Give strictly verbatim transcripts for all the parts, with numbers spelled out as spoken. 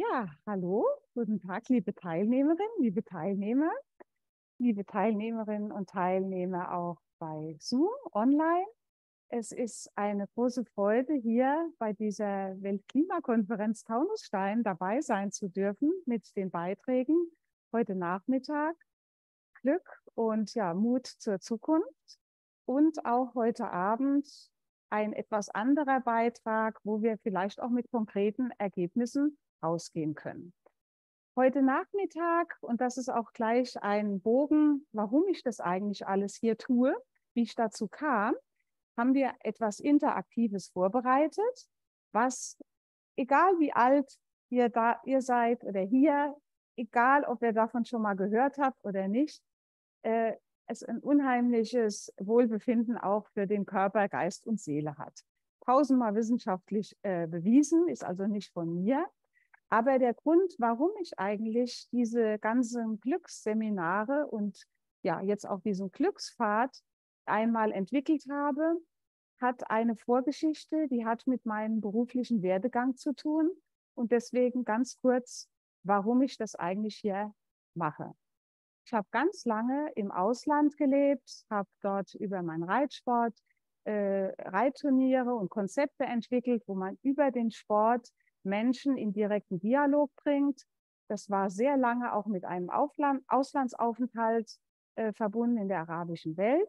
Ja, hallo, guten Tag, liebe Teilnehmerinnen, liebe Teilnehmer, liebe Teilnehmerinnen und Teilnehmer auch bei Zoom online. Es ist eine große Freude, hier bei dieser Weltklimakonferenz Taunusstein dabei sein zu dürfen mit den Beiträgen heute Nachmittag. Glück und ja, Mut zur Zukunft und auch heute Abend ein etwas anderer Beitrag, wo wir vielleicht auch mit konkreten Ergebnissen rausgehen können. Heute Nachmittag, und das ist auch gleich ein Bogen, warum ich das eigentlich alles hier tue, wie ich dazu kam, haben wir etwas Interaktives vorbereitet, was, egal wie alt ihr, da, ihr seid oder hier, egal ob ihr davon schon mal gehört habt oder nicht, äh, es ein unheimliches Wohlbefinden auch für den Körper, Geist und Seele hat. Tausendmal wissenschaftlich äh, bewiesen, ist also nicht von mir. Aber der Grund, warum ich eigentlich diese ganzen Glücksseminare und ja, jetzt auch diesen Glückspfad einmal entwickelt habe, hat eine Vorgeschichte, die hat mit meinem beruflichen Werdegang zu tun. Und deswegen ganz kurz, warum ich das eigentlich hier mache. Ich habe ganz lange im Ausland gelebt, habe dort über meinen Reitsport äh, Reitturniere und Konzepte entwickelt, wo man über den Sport Menschen in direkten Dialog bringt. Das war sehr lange auch mit einem Aufland Auslandsaufenthalt äh, verbunden in der arabischen Welt.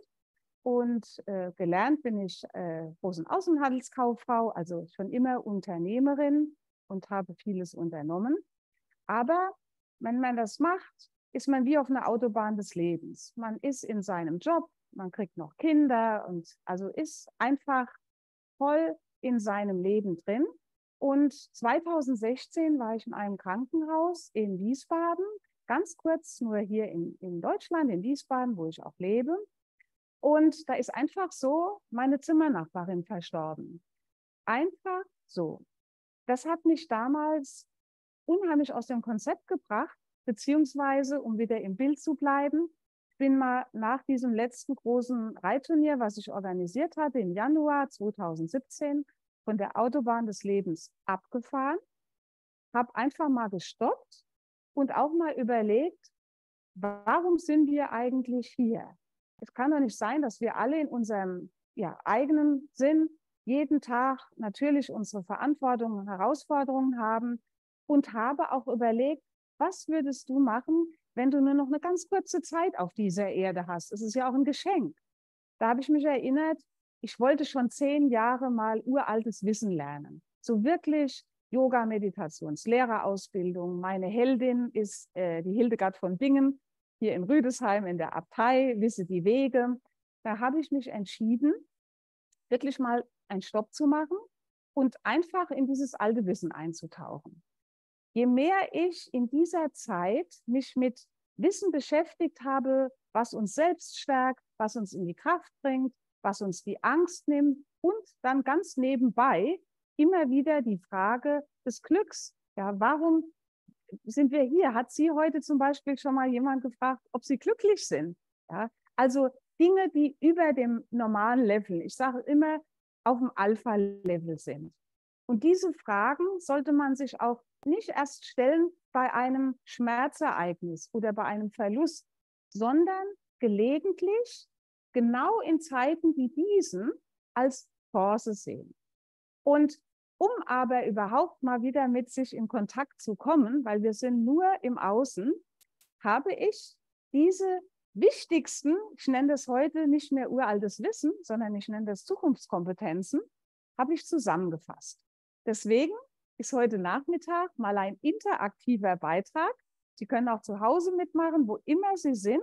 Und äh, gelernt bin ich äh, Groß- und Außenhandelskauffrau, also schon immer Unternehmerin und habe vieles unternommen. Aber wenn man das macht, ist man wie auf einer Autobahn des Lebens. Man ist in seinem Job, man kriegt noch Kinder und also ist einfach voll in seinem Leben drin. Und zweitausendsechzehn war ich in einem Krankenhaus in Wiesbaden, ganz kurz nur hier in, in Deutschland, in Wiesbaden, wo ich auch lebe. Und da ist einfach so meine Zimmernachbarin verstorben. Einfach so. Das hat mich damals unheimlich aus dem Konzept gebracht, beziehungsweise, um wieder im Bild zu bleiben, ich bin mal nach diesem letzten großen Reitturnier, was ich organisiert hatte im Januar zweitausendsiebzehn, von der Autobahn des Lebens abgefahren, habe einfach mal gestoppt und auch mal überlegt, warum sind wir eigentlich hier? Es kann doch nicht sein, dass wir alle in unserem ja, eigenen Sinn jeden Tag natürlich unsere Verantwortung und Herausforderungen haben und habe auch überlegt, was würdest du machen, wenn du nur noch eine ganz kurze Zeit auf dieser Erde hast? Es ist ja auch ein Geschenk. Da habe ich mich erinnert, ich wollte schon zehn Jahre mal uraltes Wissen lernen. So wirklich Yoga, Meditations, Lehrerausbildung. Meine Heldin ist äh, die Hildegard von Bingen, hier in Rüdesheim in der Abtei, wisse die Wege. Da habe ich mich entschieden, wirklich mal einen Stopp zu machen und einfach in dieses alte Wissen einzutauchen. Je mehr ich in dieser Zeit mich mit Wissen beschäftigt habe, was uns selbst stärkt, was uns in die Kraft bringt, was uns die Angst nimmt und dann ganz nebenbei immer wieder die Frage des Glücks. Ja, warum sind wir hier? Hat Sie heute zum Beispiel schon mal jemand gefragt, ob Sie glücklich sind? Ja, also Dinge, die über dem normalen Level, ich sage immer, auf dem Alpha-Level sind. Und diese Fragen sollte man sich auch nicht erst stellen bei einem Schmerzereignis oder bei einem Verlust, sondern gelegentlich genau in Zeiten wie diesen als Chance sehen. Und um aber überhaupt mal wieder mit sich in Kontakt zu kommen, weil wir sind nur im Außen, habe ich diese wichtigsten, ich nenne das heute nicht mehr uraltes Wissen, sondern ich nenne das Zukunftskompetenzen, habe ich zusammengefasst. Deswegen ist heute Nachmittag mal ein interaktiver Beitrag. Sie können auch zu Hause mitmachen, wo immer Sie sind.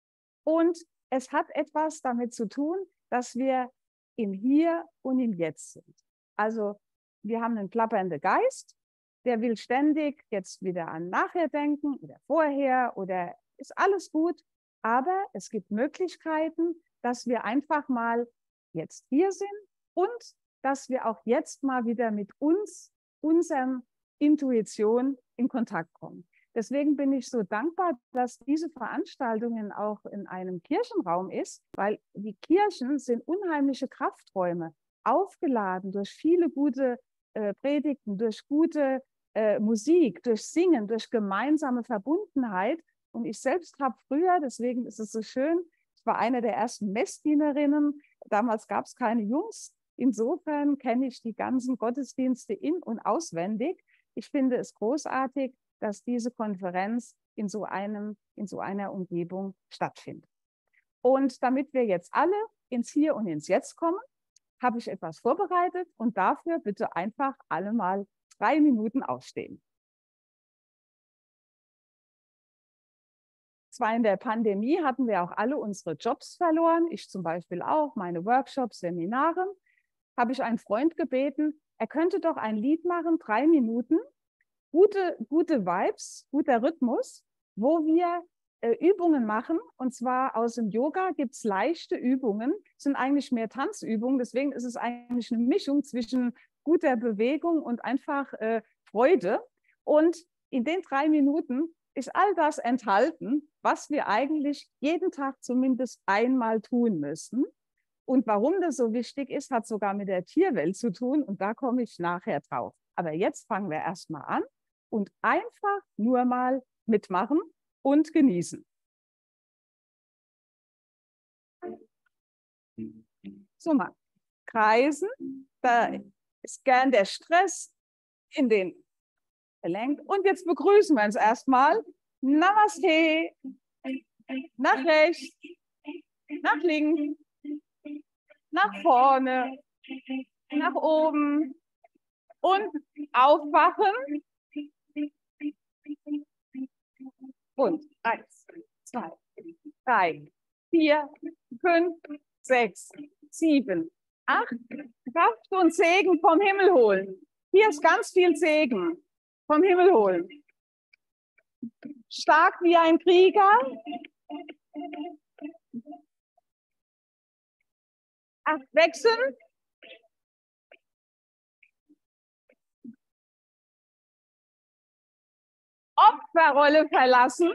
Und es hat etwas damit zu tun, dass wir im Hier und im Jetzt sind. Also wir haben einen plappernden Geist, der will ständig jetzt wieder an nachher denken oder vorher oder ist alles gut. Aber es gibt Möglichkeiten, dass wir einfach mal jetzt hier sind und dass wir auch jetzt mal wieder mit uns, unserem Intuition in Kontakt kommen. Deswegen bin ich so dankbar, dass diese Veranstaltung auch in einem Kirchenraum ist, weil die Kirchen sind unheimliche Krafträume, aufgeladen durch viele gute äh, Predigten, durch gute äh, Musik, durch Singen, durch gemeinsame Verbundenheit. Und ich selbst habe früher, deswegen ist es so schön, ich war eine der ersten Messdienerinnen. Damals gab es keine Jungs. Insofern kenne ich die ganzen Gottesdienste in- und auswendig. Ich finde es großartig, dass diese Konferenz in so einem, in so einer Umgebung stattfindet. Und damit wir jetzt alle ins Hier und ins Jetzt kommen, habe ich etwas vorbereitet und dafür bitte einfach alle mal drei Minuten aufstehen. Zwar in der Pandemie hatten wir auch alle unsere Jobs verloren, ich zum Beispiel auch, meine Workshops, Seminare, habe ich einen Freund gebeten, er könnte doch ein Lied machen, drei Minuten, gute, gute Vibes, guter Rhythmus, wo wir äh, Übungen machen. Und zwar aus dem Yoga gibt es leichte Übungen, sind eigentlich mehr Tanzübungen. Deswegen ist es eigentlich eine Mischung zwischen guter Bewegung und einfach äh, Freude. Und in den drei Minuten ist all das enthalten, was wir eigentlich jeden Tag zumindest einmal tun müssen. Und warum das so wichtig ist, hat sogar mit der Tierwelt zu tun. Und da komme ich nachher drauf. Aber jetzt fangen wir erstmal an und einfach nur mal mitmachen und genießen. So mal kreisen, da ist gern der Stress in den verlenkt. Und jetzt begrüßen wir uns erstmal. Namaste, nach rechts, nach links, nach vorne, nach oben und aufwachen. Und eins, zwei, drei, vier, fünf, sechs, sieben, acht. Kraft und Segen vom Himmel holen. Hier ist ganz viel Segen vom Himmel holen. Stark wie ein Krieger. Acht wechseln. Opferrolle verlassen.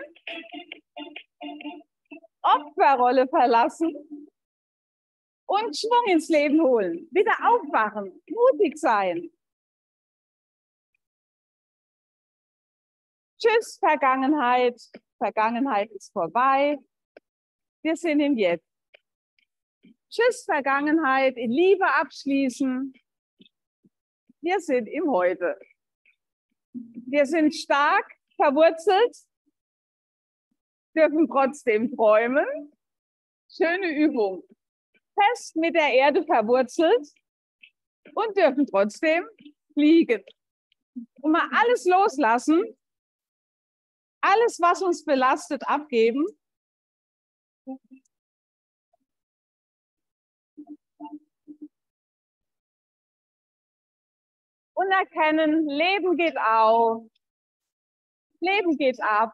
Opferrolle verlassen. Und Schwung ins Leben holen. Wieder aufwachen. Mutig sein. Tschüss, Vergangenheit. Vergangenheit ist vorbei. Wir sind im Jetzt. Tschüss, Vergangenheit. In Liebe abschließen. Wir sind im Heute. Wir sind stark verwurzelt, dürfen trotzdem träumen. Schöne Übung. Fest mit der Erde verwurzelt und dürfen trotzdem fliegen. Und mal alles loslassen, alles, was uns belastet, abgeben. Und erkennen, Leben geht auf, Leben geht ab,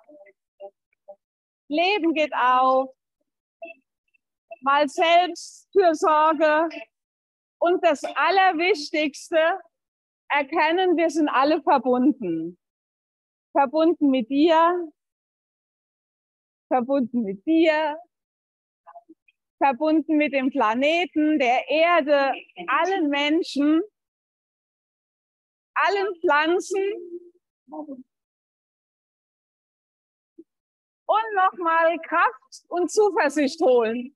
Leben geht auf, mal Selbstfürsorge und das Allerwichtigste, erkennen, wir sind alle verbunden. Verbunden mit dir, verbunden mit dir, verbunden mit dem Planeten, der Erde, allen Menschen, allen Pflanzen. Und nochmal Kraft und Zuversicht holen.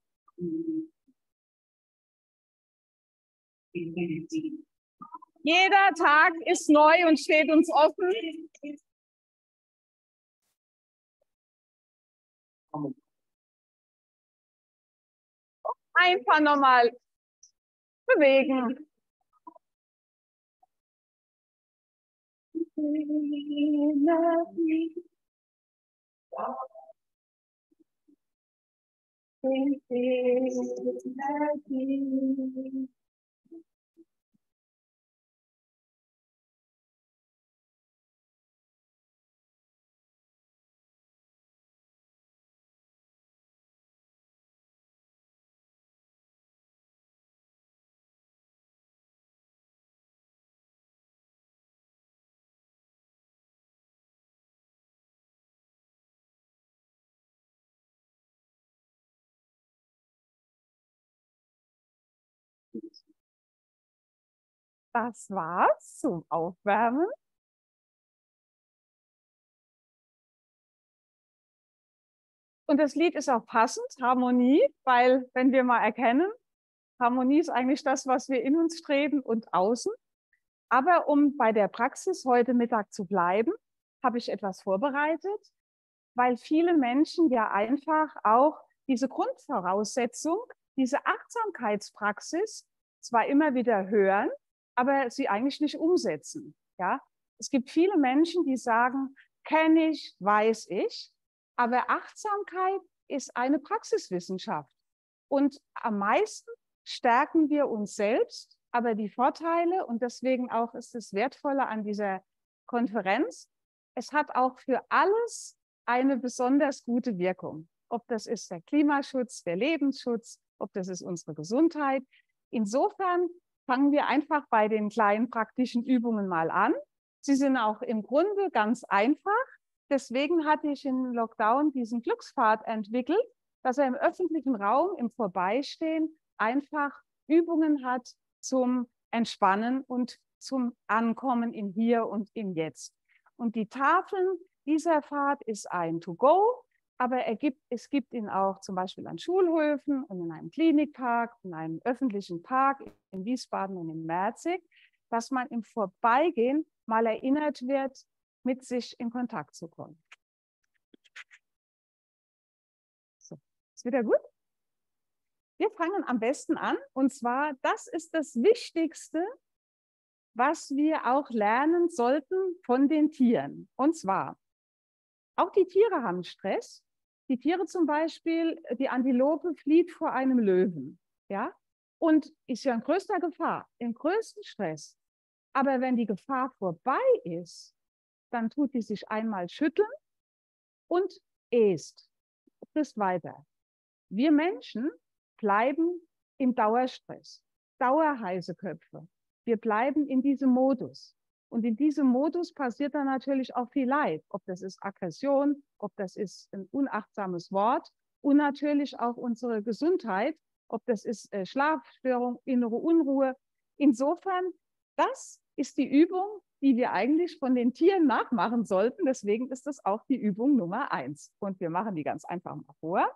Jeder Tag ist neu und steht uns offen. Einfach nochmal bewegen. Das war's zum Aufwärmen. Und das Lied ist auch passend, Harmonie, weil wenn wir mal erkennen, Harmonie ist eigentlich das, was wir in uns streben und außen. Aber um bei der Praxis heute Mittag zu bleiben, habe ich etwas vorbereitet, weil viele Menschen ja einfach auch diese Grundvoraussetzung, diese Achtsamkeitspraxis zwar immer wieder hören, aber sie eigentlich nicht umsetzen. Ja? Es gibt viele Menschen, die sagen, kenne ich, weiß ich, aber Achtsamkeit ist eine Praxiswissenschaft. Und am meisten stärken wir uns selbst, aber die Vorteile, und deswegen auch ist es wertvoller an dieser Konferenz, es hat auch für alles eine besonders gute Wirkung. Ob das ist der Klimaschutz, der Lebensschutz, ob das ist unsere Gesundheit. Insofern fangen wir einfach bei den kleinen praktischen Übungen mal an. Sie sind auch im Grunde ganz einfach. Deswegen hatte ich im Lockdown diesen Glückspfad entwickelt, dass er im öffentlichen Raum, im Vorbeistehen, einfach Übungen hat zum Entspannen und zum Ankommen im Hier und im Jetzt. Und die Tafeln dieser Pfad ist ein To-Go, aber er gibt, es gibt ihn auch zum Beispiel an Schulhöfen und in einem Klinikpark, in einem öffentlichen Park in Wiesbaden und in Merzig, dass man im Vorbeigehen mal erinnert wird, mit sich in Kontakt zu kommen. So, ist wieder gut? Wir fangen am besten an, und zwar, das ist das Wichtigste, was wir auch lernen sollten von den Tieren. Und zwar, auch die Tiere haben Stress. Die Tiere zum Beispiel, die Antilope flieht vor einem Löwen, ja, und ist ja in größter Gefahr, im größten Stress. Aber wenn die Gefahr vorbei ist, dann tut die sich einmal schütteln und äst, frisst weiter. Wir Menschen bleiben im Dauerstress, dauerheiße Köpfe. Wir bleiben in diesem Modus. Und in diesem Modus passiert dann natürlich auch viel Leid. Ob das ist Aggression, ob das ist ein unachtsames Wort und natürlich auch unsere Gesundheit, ob das ist äh, Schlafstörung, innere Unruhe. Insofern, das ist die Übung, die wir eigentlich von den Tieren nachmachen sollten. Deswegen ist das auch die Übung Nummer eins. Und wir machen die ganz einfach mal vor.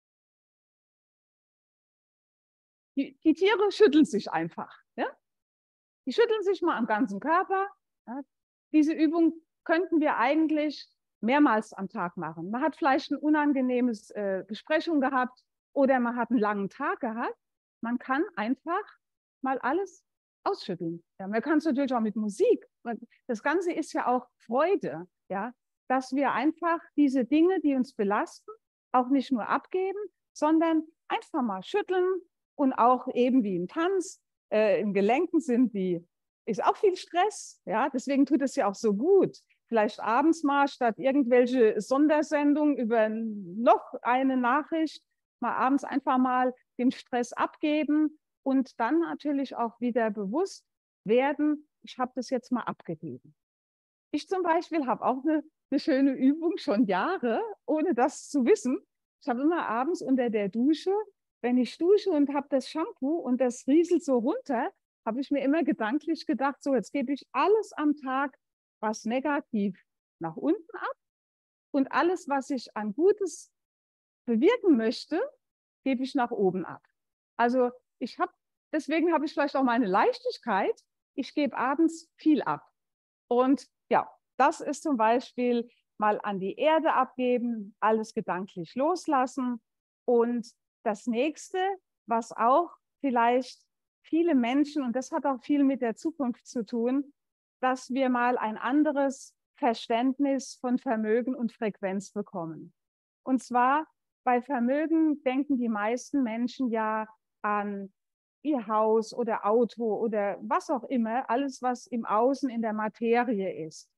Die, die Tiere schütteln sich einfach. Ja? Die schütteln sich mal am ganzen Körper. Ja? Diese Übung könnten wir eigentlich mehrmals am Tag machen. Man hat vielleicht eine unangenehme äh, Besprechung gehabt oder man hat einen langen Tag gehabt. Man kann einfach mal alles ausschütteln. Ja, man kann es natürlich auch mit Musik. Das Ganze ist ja auch Freude, ja, dass wir einfach diese Dinge, die uns belasten, auch nicht nur abgeben, sondern einfach mal schütteln und auch eben wie im Tanz, äh, im Gelenken sind die, ist auch viel Stress, ja, deswegen tut es ja auch so gut. Vielleicht abends mal statt irgendwelche Sondersendungen über noch eine Nachricht, mal abends einfach mal den Stress abgeben und dann natürlich auch wieder bewusst werden, ich habe das jetzt mal abgegeben. Ich zum Beispiel habe auch eine, eine schöne Übung, schon Jahre, ohne das zu wissen. Ich habe immer abends unter der Dusche, wenn ich dusche und habe das Shampoo und das rieselt so runter, habe ich mir immer gedanklich gedacht, so jetzt gebe ich alles am Tag, was negativ nach unten ab und alles, was ich an Gutes bewirken möchte, gebe ich nach oben ab. Also ich habe, deswegen habe ich vielleicht auch meine Leichtigkeit. Ich gebe abends viel ab. Und ja, das ist zum Beispiel mal an die Erde abgeben, alles gedanklich loslassen. Und das nächste, was auch vielleicht viele Menschen, und das hat auch viel mit der Zukunft zu tun, dass wir mal ein anderes Verständnis von Vermögen und Frequenz bekommen. Und zwar bei Vermögen denken die meisten Menschen ja an ihr Haus oder Auto oder was auch immer, alles, was im Außen in der Materie ist.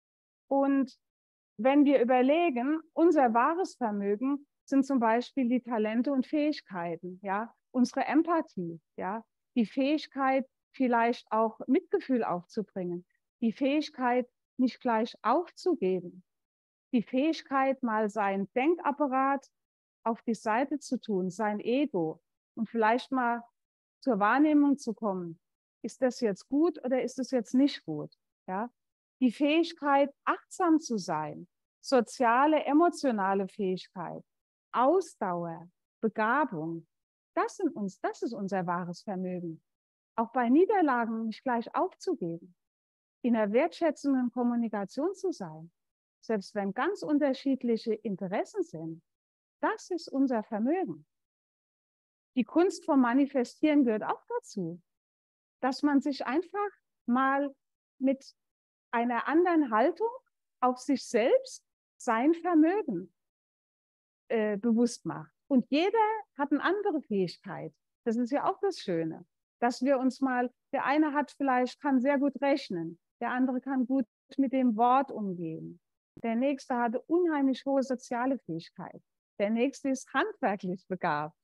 Und wenn wir überlegen, unser wahres Vermögen sind zum Beispiel die Talente und Fähigkeiten, ja, unsere Empathie, ja, die Fähigkeit, vielleicht auch Mitgefühl aufzubringen, die Fähigkeit, nicht gleich aufzugeben, die Fähigkeit, mal seinen Denkapparat auf die Seite zu tun, sein Ego und vielleicht mal zur Wahrnehmung zu kommen. Ist das jetzt gut oder ist das jetzt nicht gut? Ja? Die Fähigkeit, achtsam zu sein, soziale, emotionale Fähigkeit, Ausdauer, Begabung, das, sind uns, das ist unser wahres Vermögen. Auch bei Niederlagen nicht gleich aufzugeben, in einer wertschätzenden Kommunikation zu sein, selbst wenn ganz unterschiedliche Interessen sind, das ist unser Vermögen. Die Kunst vom Manifestieren gehört auch dazu, dass man sich einfach mal mit einer anderen Haltung auf sich selbst sein Vermögen äh, bewusst macht. Und jeder hat eine andere Fähigkeit. Das ist ja auch das Schöne, dass wir uns mal, der eine hat vielleicht, kann sehr gut rechnen, der andere kann gut mit dem Wort umgehen. Der nächste hat eine unheimlich hohe soziale Fähigkeit. Der nächste ist handwerklich begabt.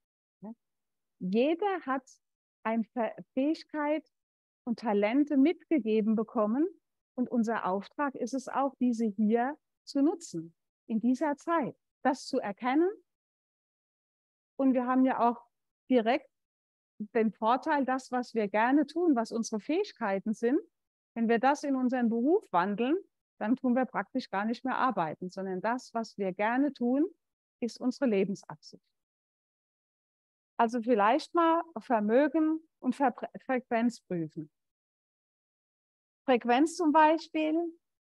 Jeder hat eine Fähigkeit und Talente mitgegeben bekommen. Und unser Auftrag ist es auch, diese hier zu nutzen, in dieser Zeit, das zu erkennen. Und wir haben ja auch direkt den Vorteil, das, was wir gerne tun, was unsere Fähigkeiten sind, wenn wir das in unseren Beruf wandeln, dann tun wir praktisch gar nicht mehr arbeiten, sondern das, was wir gerne tun, ist unsere Lebensabsicht. Also vielleicht mal Vermögen und Fre Frequenz prüfen. Frequenz zum Beispiel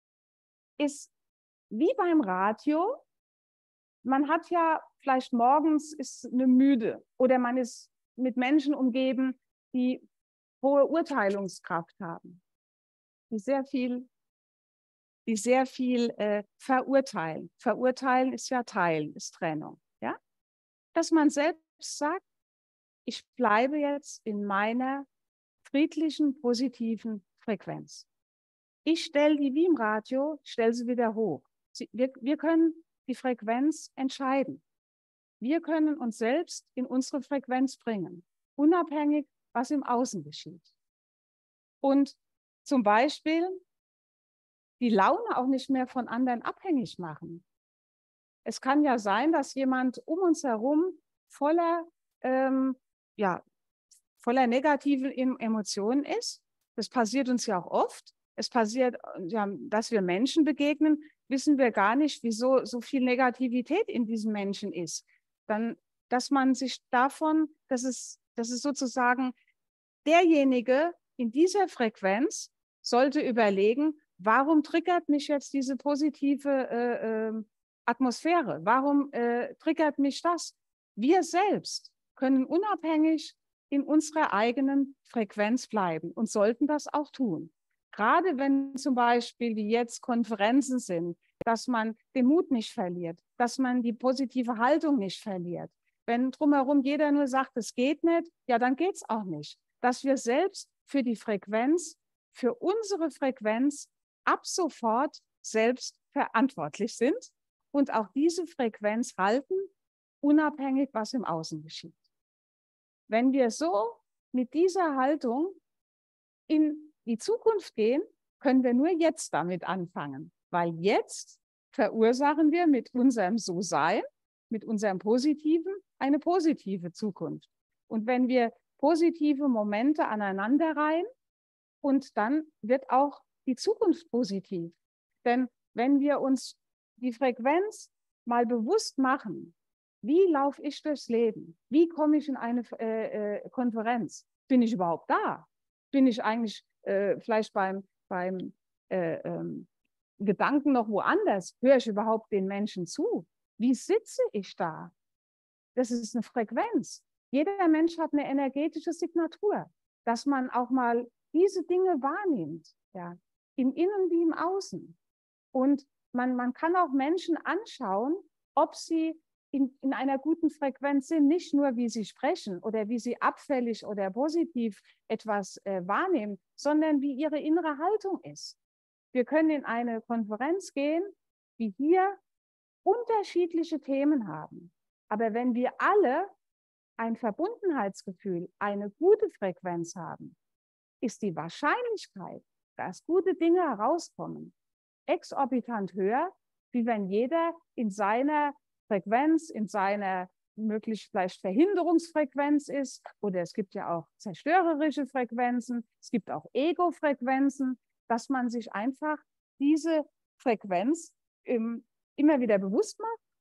ist wie beim Radio. Man hat ja vielleicht morgens ist eine müde oder man ist mit Menschen umgeben, die hohe Urteilungskraft haben, die sehr viel, die sehr viel äh, verurteilen. Verurteilen ist ja Teilen, ist Trennung. Ja? Dass man selbst sagt, ich bleibe jetzt in meiner friedlichen, positiven Frequenz. Ich stelle die wie im Radio, stelle sie wieder hoch. Sie, wir, wir können die Frequenz entscheiden. Wir können uns selbst in unsere Frequenz bringen, unabhängig, was im Außen geschieht. Und zum Beispiel die Laune auch nicht mehr von anderen abhängig machen. Es kann ja sein, dass jemand um uns herum voller, ähm, ja, voller negativen Emotionen ist. Das passiert uns ja auch oft. Es passiert, ja, dass wir Menschen begegnen, wissen wir gar nicht, wieso so viel Negativität in diesen Menschen ist. Dann, dass man sich davon, dass es, dass es sozusagen derjenige in dieser Frequenz sollte überlegen, warum triggert mich jetzt diese positive äh, äh, Atmosphäre? Warum äh, triggert mich das? Wir selbst können unabhängig in unserer eigenen Frequenz bleiben und sollten das auch tun. Gerade wenn zum Beispiel wie jetzt Konferenzen sind, dass man den Mut nicht verliert, dass man die positive Haltung nicht verliert. Wenn drumherum jeder nur sagt, es geht nicht, ja, dann geht es auch nicht. Dass wir selbst für die Frequenz, für unsere Frequenz ab sofort selbst verantwortlich sind und auch diese Frequenz halten, unabhängig, was im Außen geschieht. Wenn wir so mit dieser Haltung in die Zukunft gehen, können wir nur jetzt damit anfangen, weil jetzt verursachen wir mit unserem So-Sein, mit unserem Positiven eine positive Zukunft. Und wenn wir positive Momente aneinanderreihen, und dann wird auch die Zukunft positiv. Denn wenn wir uns die Frequenz mal bewusst machen, wie laufe ich durchs Leben? Wie komme ich in eine äh, äh, Konferenz? Bin ich überhaupt da? Bin ich eigentlich äh, vielleicht beim, beim äh, ähm, Gedanken noch woanders? Höre ich überhaupt den Menschen zu? Wie sitze ich da? Das ist eine Frequenz. Jeder Mensch hat eine energetische Signatur, dass man auch mal diese Dinge wahrnimmt, ja, im Innen wie im Außen. Und man, man kann auch Menschen anschauen, ob sie in, in einer guten Frequenz sind, nicht nur wie sie sprechen oder wie sie abfällig oder positiv etwas äh, wahrnehmen, sondern wie ihre innere Haltung ist. Wir können in eine Konferenz gehen, wie hier unterschiedliche Themen haben. Aber wenn wir alle ein Verbundenheitsgefühl, eine gute Frequenz haben, ist die Wahrscheinlichkeit, dass gute Dinge herauskommen, exorbitant höher, wie wenn jeder in seiner Frequenz, in seiner möglich vielleicht Verhinderungsfrequenz ist. Oder es gibt ja auch zerstörerische Frequenzen, es gibt auch Ego-Frequenzen, dass man sich einfach diese Frequenz im, immer wieder bewusst macht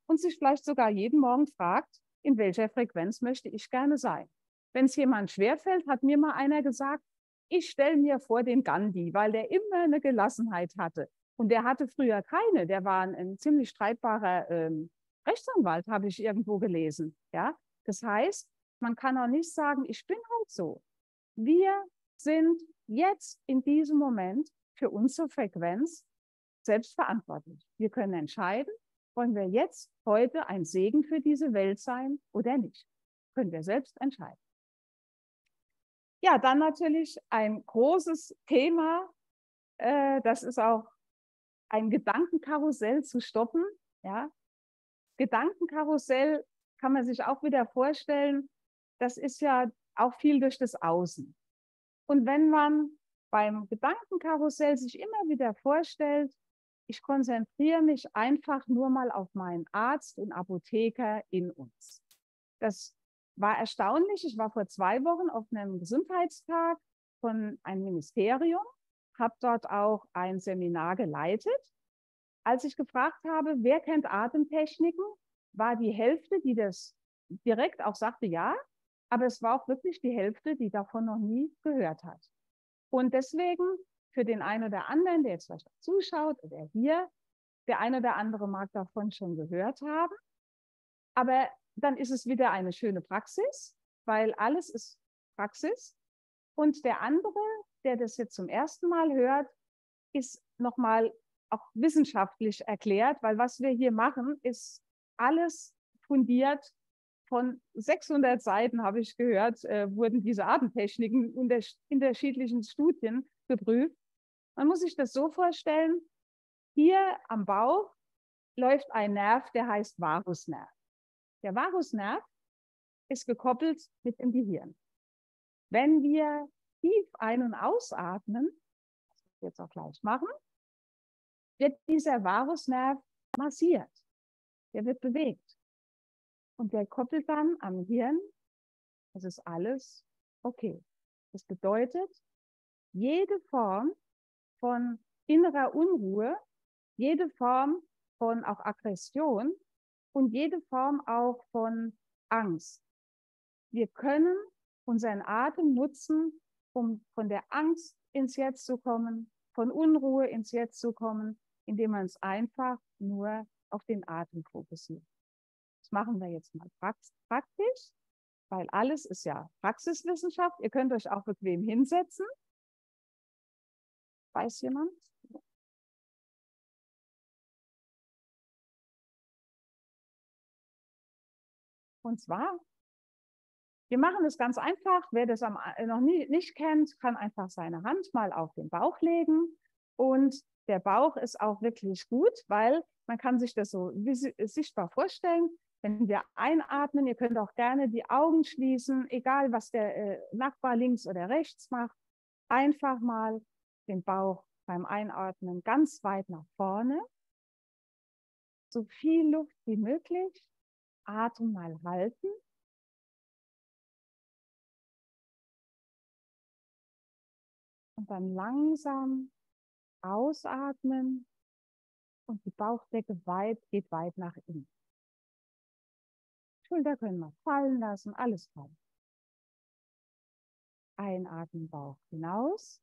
und sich vielleicht sogar jeden Morgen fragt, in welcher Frequenz möchte ich gerne sein. Wenn es jemand schwerfällt, hat mir mal einer gesagt, ich stelle mir vor den Gandhi, weil der immer eine Gelassenheit hatte. Und der hatte früher keine. Der war ein, ein ziemlich streitbarer ähm, Rechtsanwalt, habe ich irgendwo gelesen. Ja? Das heißt, man kann auch nicht sagen, ich bin halt so. Wir sind jetzt in diesem Moment für unsere Frequenz selbstverantwortlich. Wir können entscheiden, wollen wir jetzt heute ein Segen für diese Welt sein oder nicht. Können wir selbst entscheiden. Ja, dann natürlich ein großes Thema, äh, das ist auch ein Gedankenkarussell zu stoppen. Ja? Gedankenkarussell kann man sich auch wieder vorstellen, das ist ja auch viel durch das Außen. Und wenn man beim Gedankenkarussell sich immer wieder vorstellt, ich konzentriere mich einfach nur mal auf meinen Arzt und Apotheker in uns. Das war erstaunlich. Ich war vor zwei Wochen auf einem Gesundheitstag von einem Ministerium, habe dort auch ein Seminar geleitet. Als ich gefragt habe, wer kennt Atemtechniken, war die Hälfte, die das direkt auch sagte, ja, aber es war auch wirklich die Hälfte, die davon noch nie gehört hat. Und deswegen für den einen oder anderen, der jetzt vielleicht zuschaut oder hier, der eine oder andere mag davon schon gehört haben, aber dann ist es wieder eine schöne Praxis, weil alles ist Praxis. Und der andere, der das jetzt zum ersten Mal hört, ist nochmal auch wissenschaftlich erklärt, weil was wir hier machen, ist alles fundiert. Von sechshundert Seiten, habe ich gehört, äh, wurden diese Atemtechniken unter unterschiedlichen Studien geprüft. Man muss sich das so vorstellen, hier am Bauch läuft ein Nerv, der heißt Vagusnerv. Der Vagusnerv ist gekoppelt mit dem Gehirn. Wenn wir tief ein- und ausatmen, das wir jetzt auch gleich machen, wird dieser Vagusnerv massiert. Der wird bewegt. Und der koppelt dann am Hirn, das ist alles okay. Das bedeutet, jede Form von innerer Unruhe, jede Form von auch Aggression und jede Form auch von Angst. Wir können unseren Atem nutzen, um von der Angst ins Jetzt zu kommen, von Unruhe ins Jetzt zu kommen, indem man es einfach nur auf den Atem fokussiert. Das machen wir jetzt mal praktisch, weil alles ist ja Praxiswissenschaft. Ihr könnt euch auch bequem hinsetzen. Weiß jemand? Und zwar, wir machen es ganz einfach. Wer das am, noch nie, nicht kennt, kann einfach seine Hand mal auf den Bauch legen. Und der Bauch ist auch wirklich gut, weil man kann sich das so sichtbar vorstellen. Wenn wir einatmen, ihr könnt auch gerne die Augen schließen, egal was der äh, Nachbar links oder rechts macht. Einfach mal den Bauch beim Einatmen ganz weit nach vorne. So viel Luft wie möglich. Atem mal halten. Und dann langsam ausatmen und die Bauchdecke weit, geht weit nach innen. Schulter können wir fallen lassen, alles fallen. Einatmen, Bauch hinaus.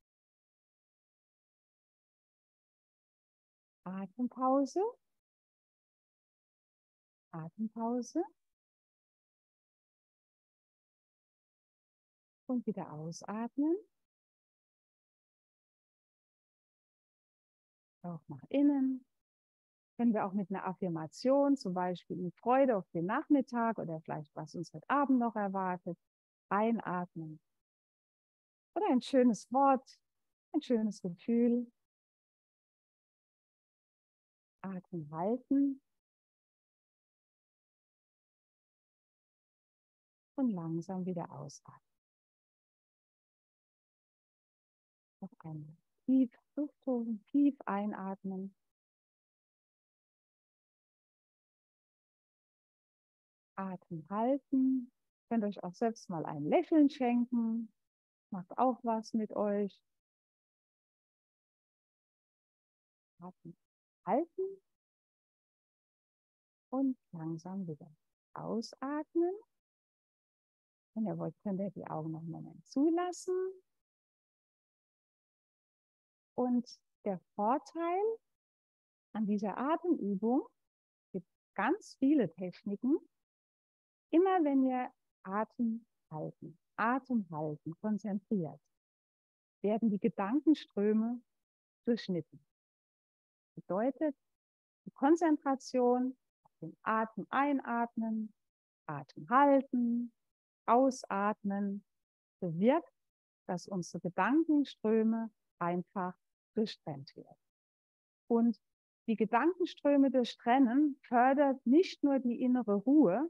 Atempause. Atempause. Und wieder ausatmen. Bauch nach innen. Können wir auch mit einer Affirmation, zum Beispiel mit Freude auf den Nachmittag oder vielleicht was uns heute Abend noch erwartet, einatmen. Oder ein schönes Wort, ein schönes Gefühl. Atmen halten. Und langsam wieder ausatmen. Noch einmal tief Luft holen, tief einatmen. Atem halten. Ihr könnt euch auch selbst mal ein Lächeln schenken. Macht auch was mit euch. Atem halten. und langsam wieder ausatmen. Wenn ihr wollt, könnt ihr die Augen noch einen Moment zulassen. Und der Vorteil an dieser Atemübung, es gibt ganz viele Techniken, immer wenn wir Atem halten, Atem halten, konzentriert, werden die Gedankenströme durchschnitten. Das bedeutet, die Konzentration auf den Atem einatmen, Atem halten, ausatmen, bewirkt, dass unsere Gedankenströme einfach durchtrennt werden. Und die Gedankenströme durchtrennen fördert nicht nur die innere Ruhe,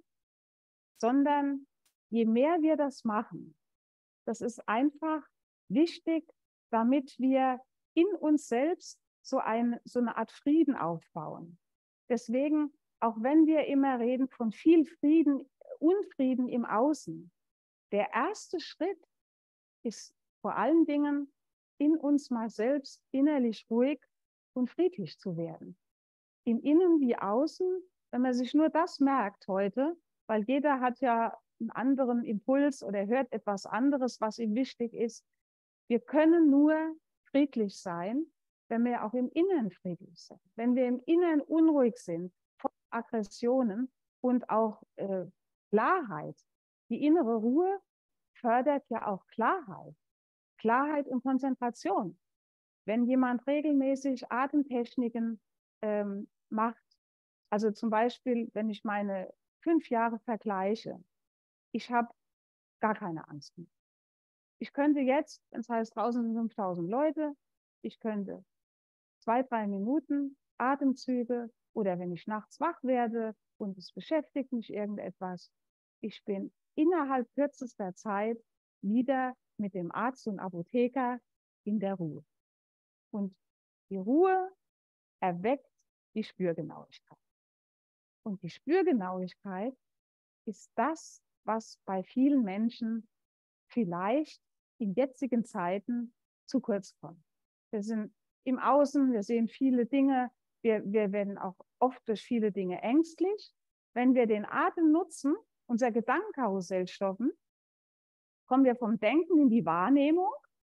sondern je mehr wir das machen, das ist einfach wichtig, damit wir in uns selbst so, ein, so eine Art Frieden aufbauen. Deswegen, auch wenn wir immer reden von viel Frieden, Unfrieden im Außen, der erste Schritt ist vor allen Dingen, in uns mal selbst innerlich ruhig und friedlich zu werden. Im Innen wie außen, wenn man sich nur das merkt heute, weil jeder hat ja einen anderen Impuls oder hört etwas anderes, was ihm wichtig ist. Wir können nur friedlich sein, wenn wir auch im Inneren friedlich sind. Wenn wir im Inneren unruhig sind, von Aggressionen und auch äh, Klarheit. Die innere Ruhe fördert ja auch Klarheit. Klarheit und Konzentration. Wenn jemand regelmäßig Atemtechniken ähm, macht, also zum Beispiel, wenn ich meine fünf Jahre vergleiche, ich habe gar keine Angst mehr. Ich könnte jetzt, das heißt draußen sind fünftausend Leute, ich könnte zwei, drei Minuten Atemzüge oder wenn ich nachts wach werde und es beschäftigt mich irgendetwas, ich bin innerhalb kürzester Zeit wieder mit dem Arzt und Apotheker in der Ruhe. Und die Ruhe erweckt die Spürgenauigkeit. Und die Spürgenauigkeit ist das, was bei vielen Menschen vielleicht in jetzigen Zeiten zu kurz kommt. Wir sind im Außen, wir sehen viele Dinge, wir, wir werden auch oft durch viele Dinge ängstlich. Wenn wir den Atem nutzen, unser Gedankenkarussell stoppen, kommen wir vom Denken in die Wahrnehmung.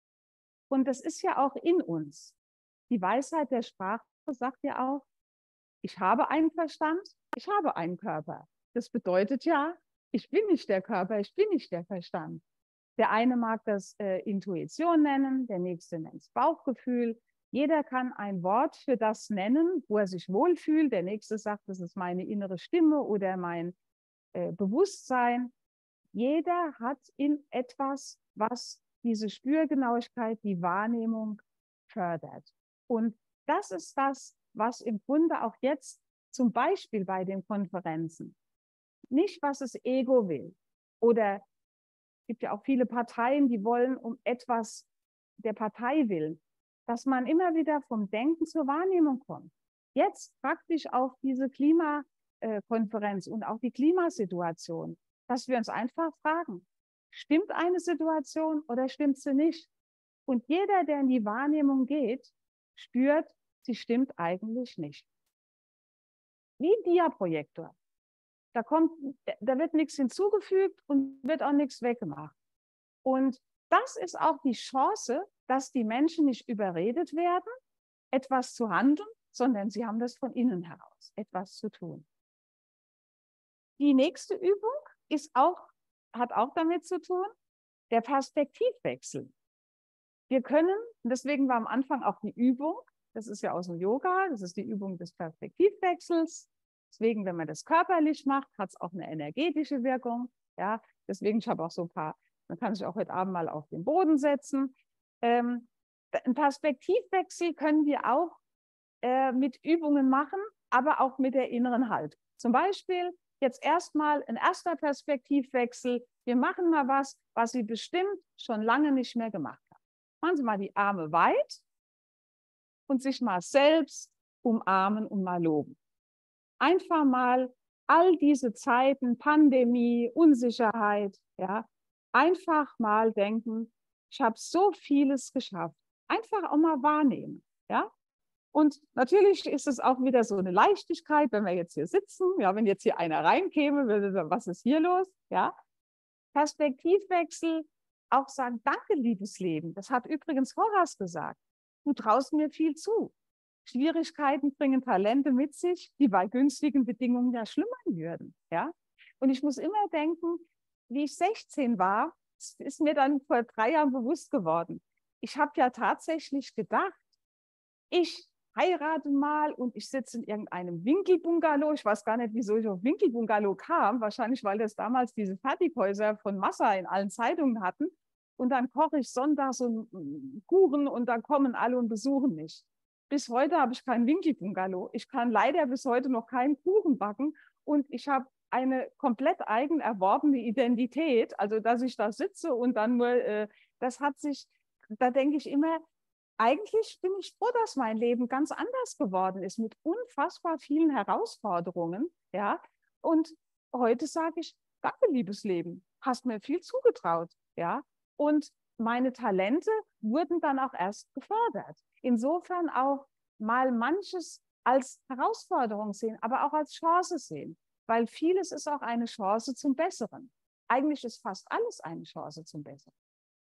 Und das ist ja auch in uns. Die Weisheit der Sprache sagt ja auch, ich habe einen Verstand, ich habe einen Körper. Das bedeutet ja, ich bin nicht der Körper, ich bin nicht der Verstand. Der eine mag das äh, Intuition nennen, der nächste nennt es Bauchgefühl. Jeder kann ein Wort für das nennen, wo er sich wohlfühlt. Der nächste sagt, das ist meine innere Stimme oder mein äh, Bewusstsein. Jeder hat in etwas, was diese Spürgenauigkeit, die Wahrnehmung fördert. Und das ist das, was im Grunde auch jetzt zum Beispiel bei den Konferenzen, nicht was das Ego will oder es gibt ja auch viele Parteien, die wollen um etwas der Partei willen, dass man immer wieder vom Denken zur Wahrnehmung kommt. Jetzt praktisch auf diese Klimakonferenz und auch die Klimasituation, dass wir uns einfach fragen, stimmt eine Situation oder stimmt sie nicht? Und jeder, der in die Wahrnehmung geht, spürt, sie stimmt eigentlich nicht. Wie ein Dia-Projektor. Da kommt, da wird nichts hinzugefügt und wird auch nichts weggemacht. Und das ist auch die Chance, dass die Menschen nicht überredet werden, etwas zu handeln, sondern sie haben das von innen heraus, etwas zu tun. Die nächste Übung ist auch, hat auch damit zu tun, der Perspektivwechsel. Wir können, deswegen war am Anfang auch die Übung, das ist ja aus dem Yoga, das ist die Übung des Perspektivwechsels. Deswegen, wenn man das körperlich macht, hat es auch eine energetische Wirkung. Ja, deswegen, ich habe auch so ein paar, man kann sich auch heute Abend mal auf den Boden setzen. Ähm, einen Perspektivwechsel können wir auch äh, mit Übungen machen, aber auch mit der inneren Haltung. Zum Beispiel jetzt erstmal ein erster Perspektivwechsel. Wir machen mal was, was Sie bestimmt schon lange nicht mehr gemacht haben. Machen Sie mal die Arme weit und sich mal selbst umarmen und mal loben. Einfach mal all diese Zeiten, Pandemie, Unsicherheit, ja, einfach mal denken, ich habe so vieles geschafft. Einfach auch mal wahrnehmen, ja. Und natürlich ist es auch wieder so eine Leichtigkeit, wenn wir jetzt hier sitzen, ja, wenn jetzt hier einer reinkäme, würde sagen, was ist hier los? Ja, Perspektivwechsel, auch sagen, danke, liebes Leben. Das hat übrigens Horace gesagt. Du traust mir viel zu. Schwierigkeiten bringen Talente mit sich, die bei günstigen Bedingungen ja schlummern würden. Ja? Und ich muss immer denken, wie ich sechzehn war, ist mir dann vor drei Jahren bewusst geworden. Ich habe ja tatsächlich gedacht, ich heirate mal und ich sitze in irgendeinem Winkelbungalow. Ich weiß gar nicht, wieso ich auf Winkelbungalow kam. Wahrscheinlich, weil das damals diese Fertighäuser von Massa in allen Zeitungen hatten. Und dann koche ich sonntags einen Kuchen und dann kommen alle und besuchen mich. Bis heute habe ich keinen Winkelbungalow. Ich kann leider bis heute noch keinen Kuchen backen und ich habe eine komplett eigen erworbene Identität. Also, dass ich da sitze und dann nur, äh, das hat sich, da denke ich immer, eigentlich bin ich froh, dass mein Leben ganz anders geworden ist, mit unfassbar vielen Herausforderungen. Ja? Und heute sage ich, danke, liebes Leben, hast mir viel zugetraut. Ja? Und meine Talente wurden dann auch erst gefördert. Insofern auch mal manches als Herausforderung sehen, aber auch als Chance sehen, weil vieles ist auch eine Chance zum Besseren. Eigentlich ist fast alles eine Chance zum Besseren.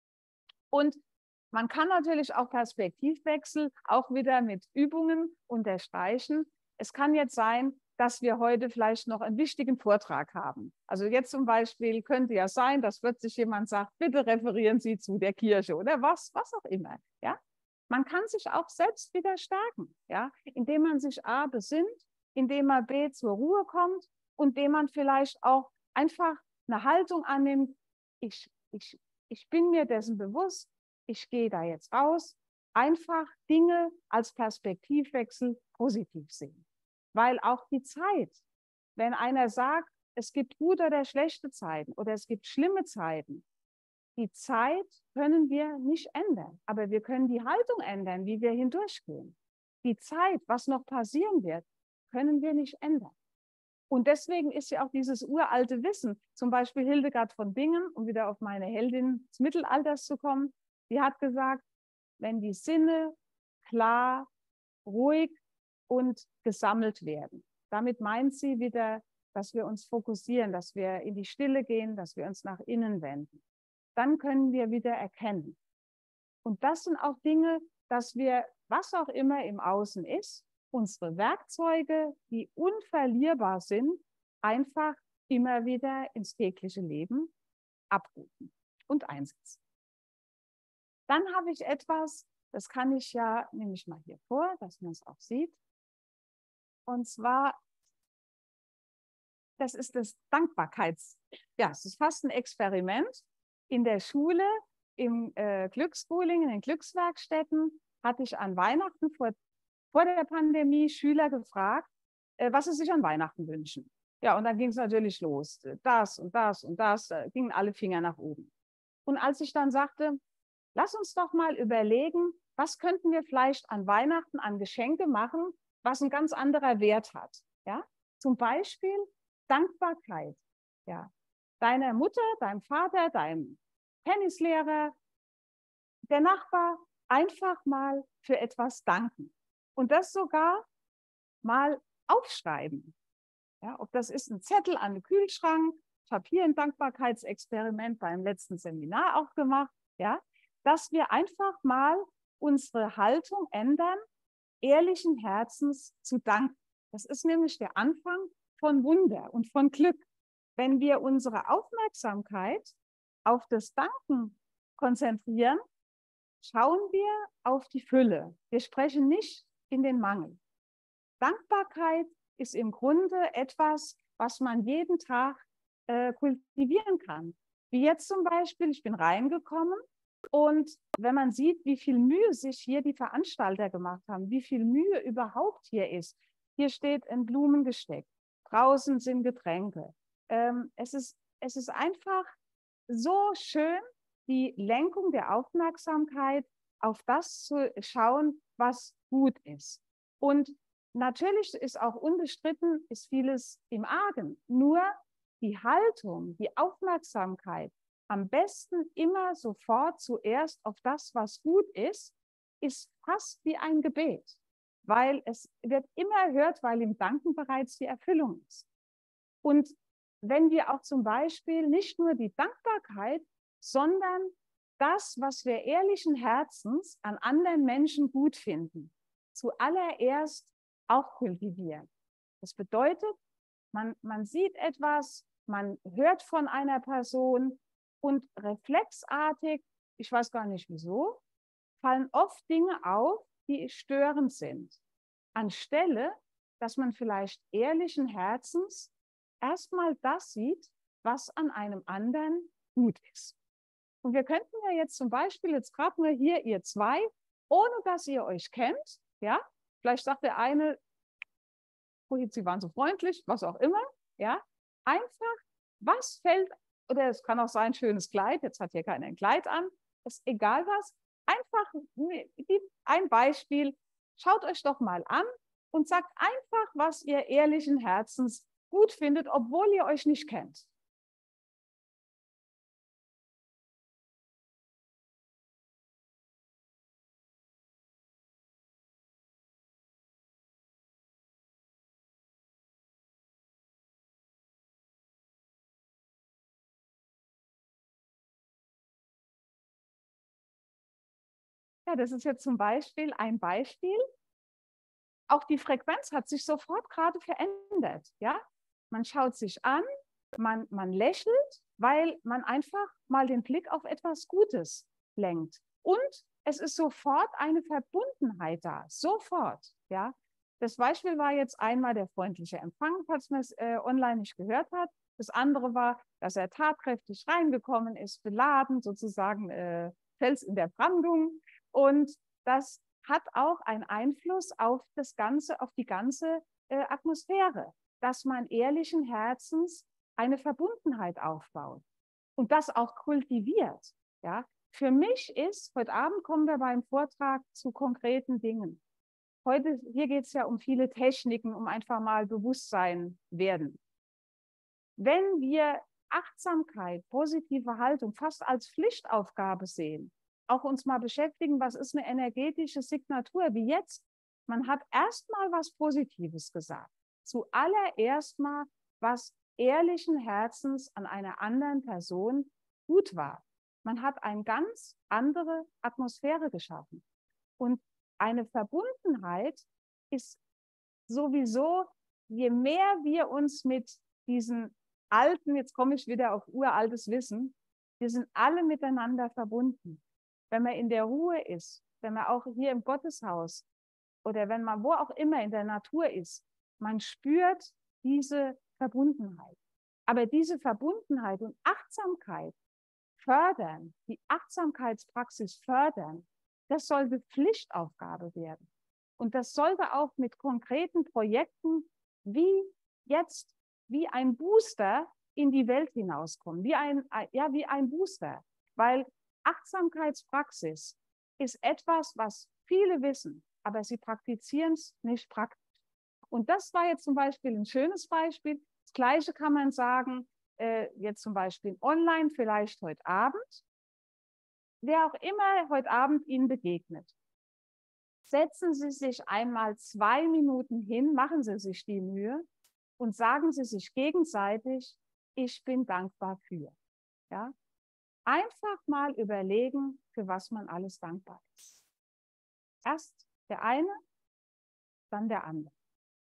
Und man kann natürlich auch Perspektivwechsel auch wieder mit Übungen unterstreichen. Es kann jetzt sein, dass wir heute vielleicht noch einen wichtigen Vortrag haben. Also jetzt zum Beispiel könnte ja sein, dass plötzlich jemand sagt, bitte referieren Sie zu der Kirche oder was, was auch immer. Ja? Man kann sich auch selbst wieder stärken, ja? Indem man sich A besinnt, indem man B zur Ruhe kommt und indem man vielleicht auch einfach eine Haltung annimmt, ich, ich, ich bin mir dessen bewusst, ich gehe da jetzt raus, einfach Dinge als Perspektivwechsel positiv sehen. Weil auch die Zeit, wenn einer sagt, es gibt gute oder schlechte Zeiten oder es gibt schlimme Zeiten, die Zeit können wir nicht ändern, aber wir können die Haltung ändern, wie wir hindurchgehen. Die Zeit, was noch passieren wird, können wir nicht ändern. Und deswegen ist ja auch dieses uralte Wissen, zum Beispiel Hildegard von Bingen, um wieder auf meine Heldin des Mittelalters zu kommen, die hat gesagt, wenn die Sinne klar, ruhig und gesammelt werden. Damit meint sie wieder, dass wir uns fokussieren, dass wir in die Stille gehen, dass wir uns nach innen wenden. Dann können wir wieder erkennen. Und das sind auch Dinge, dass wir, was auch immer im Außen ist, unsere Werkzeuge, die unverlierbar sind, einfach immer wieder ins tägliche Leben abrufen und einsetzen. Dann habe ich etwas, das kann ich ja, nehme ich mal hier vor, dass man es auch sieht. Und zwar, das ist das Dankbarkeits, ja, es ist fast ein Experiment. In der Schule, im äh, Glücksschooling, in den Glückswerkstätten, hatte ich an Weihnachten vor, vor der Pandemie Schüler gefragt, äh, was sie sich an Weihnachten wünschen. Ja, und dann ging es natürlich los. Das und das und das, da gingen alle Finger nach oben. Und als ich dann sagte, lass uns doch mal überlegen, was könnten wir vielleicht an Weihnachten an Geschenke machen, was ein ganz anderer Wert hat. Ja? Zum Beispiel Dankbarkeit. Ja? Deiner Mutter, deinem Vater, deinem Tennislehrer, der Nachbar, einfach mal für etwas danken. Und das sogar mal aufschreiben. Ja? Ob das ist ein Zettel an den Kühlschrank. Ich habe hier ein Dankbarkeitsexperiment beim letzten Seminar auch gemacht. Ja? Dass wir einfach mal unsere Haltung ändern, ehrlichen Herzens zu danken. Das ist nämlich der Anfang von Wunder und von Glück. Wenn wir unsere Aufmerksamkeit auf das Danken konzentrieren, schauen wir auf die Fülle. Wir sprechen nicht in den Mangel. Dankbarkeit ist im Grunde etwas, was man jeden Tag äh, kultivieren kann. Wie jetzt zum Beispiel, ich bin reingekommen und wenn man sieht, wie viel Mühe sich hier die Veranstalter gemacht haben, wie viel Mühe überhaupt hier ist. Hier steht ein Blumengesteck, draußen sind Getränke. Ähm, es ist, es ist einfach so schön, die Lenkung der Aufmerksamkeit auf das zu schauen, was gut ist. Und natürlich ist auch unbestritten, ist vieles im Argen. Nur die Haltung, die Aufmerksamkeit, am besten immer sofort zuerst auf das, was gut ist, ist fast wie ein Gebet. weil es wird immer erhört, weil im Danken bereits die Erfüllung ist. Und wenn wir auch zum Beispiel nicht nur die Dankbarkeit, sondern das, was wir ehrlichen Herzens an anderen Menschen gut finden, zuallererst auch kultivieren. Das bedeutet, man, man sieht etwas, man hört von einer Person und reflexartig, ich weiß gar nicht wieso, fallen oft Dinge auf, die störend sind. Anstelle, dass man vielleicht ehrlichen Herzens erstmal das sieht, was an einem anderen gut ist. Und wir könnten ja jetzt zum Beispiel, jetzt gerade nur hier ihr zwei, ohne dass ihr euch kennt, ja, vielleicht sagt der eine, oh, Sie waren so freundlich, was auch immer, ja, einfach, was fällt, oder es kann auch sein, schönes Kleid, jetzt hat hier keiner ein Kleid an, ist egal was, einfach ein Beispiel, schaut euch doch mal an und sagt einfach, was ihr ehrlichen Herzens gut findet, obwohl ihr euch nicht kennt. Ja, das ist jetzt zum Beispiel ein Beispiel. Auch die Frequenz hat sich sofort gerade verändert. Ja? Man schaut sich an, man, man lächelt, weil man einfach mal den Blick auf etwas Gutes lenkt. Und es ist sofort eine Verbundenheit da, sofort. Ja? Das Beispiel war jetzt einmal der freundliche Empfang, falls man es äh, online nicht gehört hat. Das andere war, dass er tatkräftig reingekommen ist, beladen, sozusagen äh, Fels in der Brandung. Und das hat auch einen Einfluss auf das Ganze, auf die ganze äh, Atmosphäre, dass man ehrlichen Herzens eine Verbundenheit aufbaut und das auch kultiviert. Ja? Für mich ist, heute Abend kommen wir beim Vortrag zu konkreten Dingen. Heute, hier geht es ja um viele Techniken, um einfach mal Bewusstsein werden. Wenn wir Achtsamkeit, positive Haltung fast als Pflichtaufgabe sehen, auch uns mal beschäftigen, was ist eine energetische Signatur, wie jetzt. Man hat erstmal was Positives gesagt. Zuallererst mal, was ehrlichen Herzens an einer anderen Person gut war. Man hat eine ganz andere Atmosphäre geschaffen. Und eine Verbundenheit ist sowieso, je mehr wir uns mit diesen alten, jetzt komme ich wieder auf uraltes Wissen, wir sind alle miteinander verbunden. Wenn man in der Ruhe ist, wenn man auch hier im Gotteshaus oder wenn man wo auch immer in der Natur ist, man spürt diese Verbundenheit. Aber diese Verbundenheit und Achtsamkeit fördern, die Achtsamkeitspraxis fördern, das sollte Pflichtaufgabe werden. Und das sollte auch mit konkreten Projekten wie jetzt, wie ein Booster in die Welt hinauskommen, wie ein, ja, wie ein Booster. Weil Achtsamkeitspraxis ist etwas, was viele wissen, aber sie praktizieren es nicht praktisch. Und das war jetzt zum Beispiel ein schönes Beispiel. Das Gleiche kann man sagen, äh, jetzt zum Beispiel online, vielleicht heute Abend. Wer auch immer heute Abend Ihnen begegnet, setzen Sie sich einmal zwei Minuten hin, machen Sie sich die Mühe und sagen Sie sich gegenseitig, ich bin dankbar für. Ja? Einfach mal überlegen, für was man alles dankbar ist. Erst der eine, dann der andere.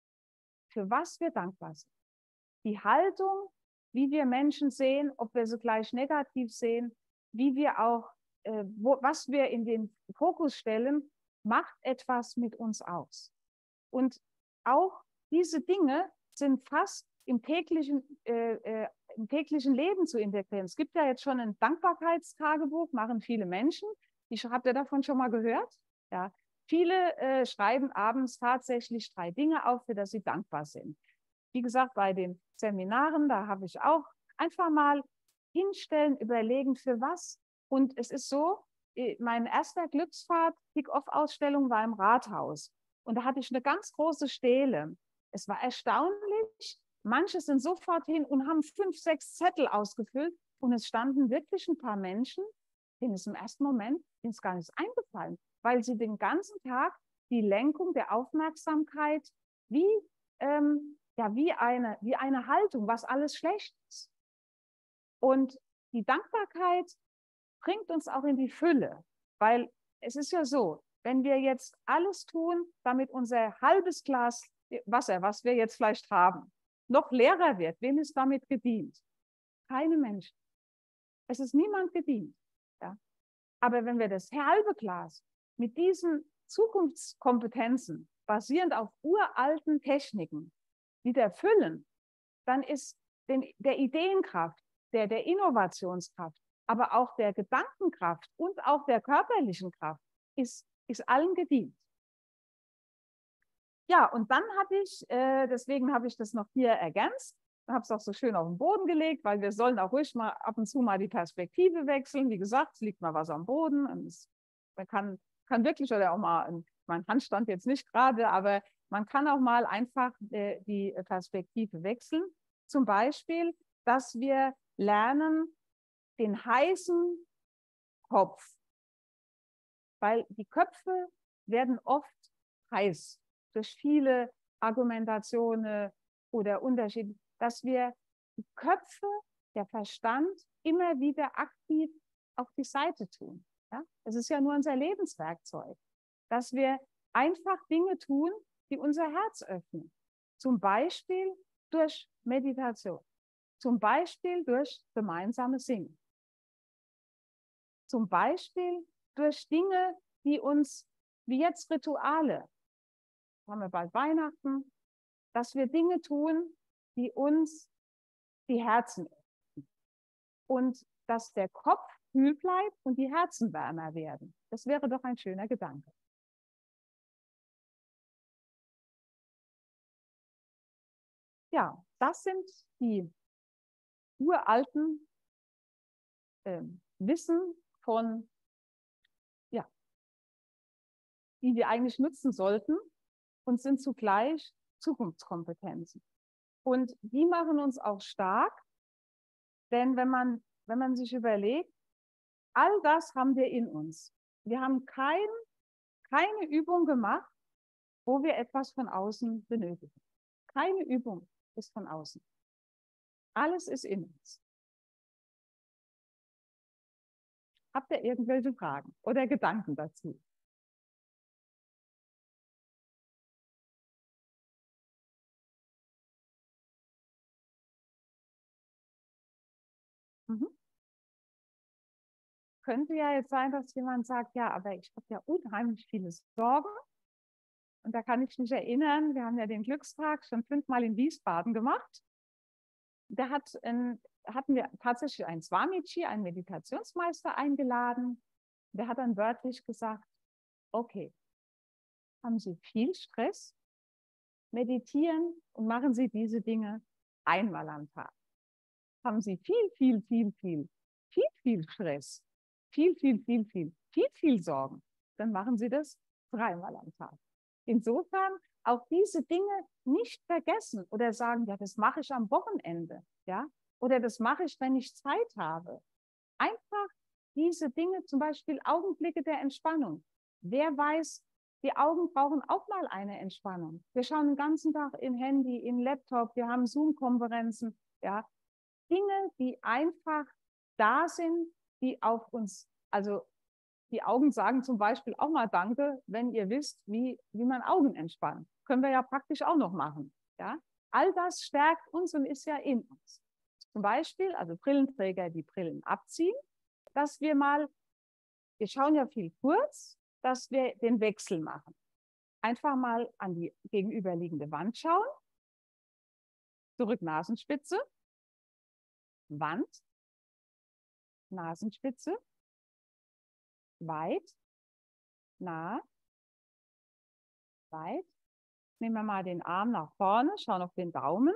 Für was wir dankbar sind. Die Haltung, wie wir Menschen sehen, ob wir sie gleich negativ sehen, wie wir auch, äh, wo, was wir in den Fokus stellen, macht etwas mit uns aus. Und auch diese Dinge sind fast im täglichen, äh, äh, im täglichen Leben zu integrieren. Es gibt ja jetzt schon ein Dankbarkeitstagebuch, machen viele Menschen. Ich, habt ihr davon schon mal gehört? Ja. Viele äh, schreiben abends tatsächlich drei Dinge auf, für das sie dankbar sind. Wie gesagt, bei den Seminaren, da habe ich auch einfach mal hinstellen, überlegen, für was. Und es ist so, mein erster Glücksfahrt-Kick-Off-Ausstellung war im Rathaus. Und da hatte ich eine ganz große Stele. Es war erstaunlich. Manche sind sofort hin und haben fünf, sechs Zettel ausgefüllt. Und es standen wirklich ein paar Menschen, denen ist im ersten Moment denen ist gar nichts eingefallen, weil sie den ganzen Tag die Lenkung der Aufmerksamkeit wie, ähm, ja, wie, eine, wie eine Haltung, was alles schlecht ist. Und die Dankbarkeit bringt uns auch in die Fülle, weil es ist ja so, wenn wir jetzt alles tun, damit unser halbes Glas Wasser, was wir jetzt vielleicht haben, noch leerer wird, wem ist damit gedient? Keine Menschen. Es ist niemand gedient. Ja? Aber wenn wir das halbe Glas mit diesen Zukunftskompetenzen, basierend auf uralten Techniken, wieder füllen, dann ist den, der Ideenkraft, der, der Innovationskraft, aber auch der Gedankenkraft und auch der körperlichen Kraft ist, ist allen gedient. Ja, und dann habe ich, äh, deswegen habe ich das noch hier ergänzt, habe es auch so schön auf den Boden gelegt, weil wir sollen auch ruhig mal ab und zu mal die Perspektive wechseln. Wie gesagt, es liegt mal was am Boden. Und es, man kann, kann wirklich, oder auch mal, mein Handstand jetzt nicht gerade, aber man kann auch mal einfach äh, die Perspektive wechseln. Zum Beispiel, dass wir lernen, den heißen Kopf, weil die Köpfe werden oft heiß durch viele Argumentationen oder Unterschiede, dass wir die Köpfe, der Verstand immer wieder aktiv auf die Seite tun. Ja? Das ist ja nur unser Lebenswerkzeug, dass wir einfach Dinge tun, die unser Herz öffnen. Zum Beispiel durch Meditation, zum Beispiel durch gemeinsames Singen, zum Beispiel durch Dinge, die uns, wie jetzt Rituale, haben wir bald Weihnachten, dass wir Dinge tun, die uns die Herzen öffnen. Und dass der Kopf kühl bleibt und die Herzen wärmer werden. Das wäre doch ein schöner Gedanke. Ja, das sind die uralten äh, Wissen von, ja, die wir eigentlich nutzen sollten und sind zugleich Zukunftskompetenzen. Und die machen uns auch stark, denn wenn man, wenn man sich überlegt, all das haben wir in uns. Wir haben kein, keine Übung gemacht, wo wir etwas von außen benötigen. Keine Übung ist von außen. Alles ist in uns. Habt ihr irgendwelche Fragen oder Gedanken dazu? Mhm. Könnte ja jetzt sein, dass jemand sagt, ja, aber ich habe ja unheimlich viele Sorgen. Und da kann ich mich erinnern, wir haben ja den Glückstag schon fünfmal in Wiesbaden gemacht. Da hat, ähm, hatten wir tatsächlich einen Swamiji, einen Meditationsmeister, eingeladen. Der hat dann wörtlich gesagt, okay, haben Sie viel Stress, meditieren und machen Sie diese Dinge einmal am Tag. Haben Sie viel, viel, viel, viel, viel, viel Stress, viel, viel, viel, viel, viel, viel Sorgen, dann machen Sie das dreimal am Tag. Insofern auch diese Dinge nicht vergessen oder sagen, ja, das mache ich am Wochenende, ja, oder das mache ich, wenn ich Zeit habe. Einfach diese Dinge, zum Beispiel Augenblicke der Entspannung. Wer weiß, die Augen brauchen auch mal eine Entspannung. Wir schauen den ganzen Tag in Handy, in Laptop, wir haben Zoom-Konferenzen, ja. Dinge, die einfach da sind, die auf uns, also die Augen sagen zum Beispiel auch mal Danke, wenn ihr wisst, wie, wie man Augen entspannt. Können wir ja praktisch auch noch machen. Ja? All das stärkt uns und ist ja in uns. Zum Beispiel, also Brillenträger, die Brillen abziehen, dass wir mal, wir schauen ja viel kurz, dass wir den Wechsel machen. Einfach mal an die gegenüberliegende Wand schauen, zurück Nasenspitze, Wand, Nasenspitze, weit, nah, weit. Nehmen wir mal den Arm nach vorne, schauen auf den Daumen.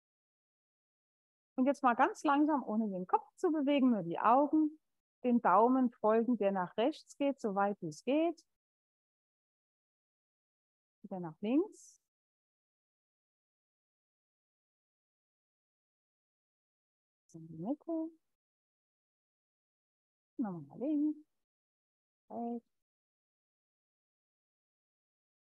Und jetzt mal ganz langsam, ohne den Kopf zu bewegen, nur die Augen, den Daumen folgen, der nach rechts geht, so weit wie es geht. Wieder nach links. In die Mitte. Nochmal nach links. Rechts.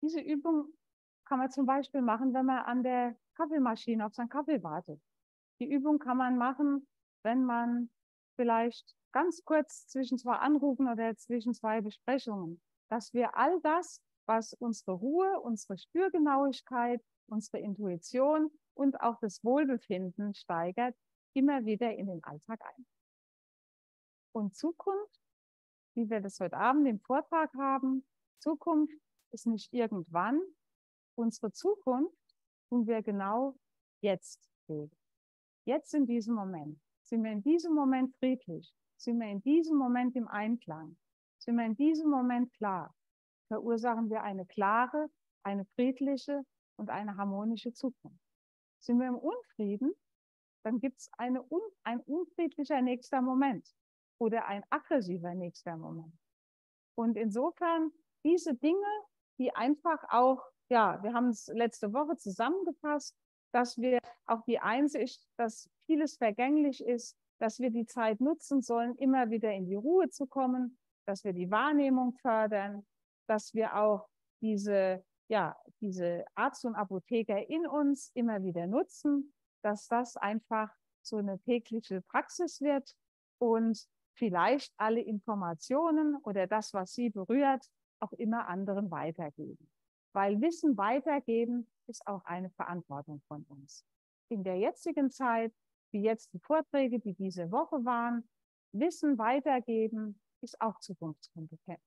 Diese Übung kann man zum Beispiel machen, wenn man an der Kaffeemaschine auf seinen Kaffee wartet. Die Übung kann man machen, wenn man vielleicht ganz kurz zwischen zwei Anrufen oder zwischen zwei Besprechungen, dass wir all das, was unsere Ruhe, unsere Spürgenauigkeit, unsere Intuition und auch das Wohlbefinden steigert, immer wieder in den Alltag ein. Und Zukunft, wie wir das heute Abend im Vortrag haben, Zukunft ist nicht irgendwann. Unsere Zukunft tun wir genau jetzt leben. Jetzt in diesem Moment. Sind wir in diesem Moment friedlich? Sind wir in diesem Moment im Einklang? Sind wir in diesem Moment klar? Verursachen wir eine klare, eine friedliche und eine harmonische Zukunft. Sind wir im Unfrieden, dann gibt es eine un, ein unfriedlicher nächster Moment oder ein aggressiver nächster Moment. Und insofern diese Dinge, die einfach auch, ja, wir haben es letzte Woche zusammengefasst, dass wir auch die Einsicht, dass vieles vergänglich ist, dass wir die Zeit nutzen sollen, immer wieder in die Ruhe zu kommen, dass wir die Wahrnehmung fördern, dass wir auch diese, ja, diese Arzt und Apotheker in uns immer wieder nutzen, dass das einfach so eine tägliche Praxis wird und vielleicht alle Informationen oder das, was Sie berührt, auch immer anderen weitergeben. Weil Wissen weitergeben ist auch eine Verantwortung von uns. In der jetzigen Zeit, wie jetzt die Vorträge, die diese Woche waren, Wissen weitergeben ist auch Zukunftskompetenz.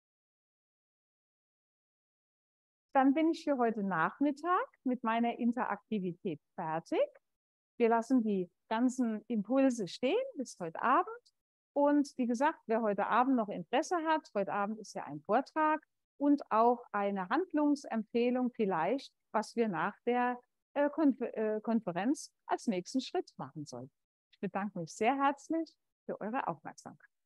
Dann bin ich für heute Nachmittag mit meiner Interaktivität fertig. Wir lassen die ganzen Impulse stehen bis heute Abend. Und wie gesagt, wer heute Abend noch Interesse hat, heute Abend ist ja ein Vortrag und auch eine Handlungsempfehlung vielleicht, was wir nach der äh, Konfer äh, Konferenz als nächsten Schritt machen sollen. Ich bedanke mich sehr herzlich für eure Aufmerksamkeit.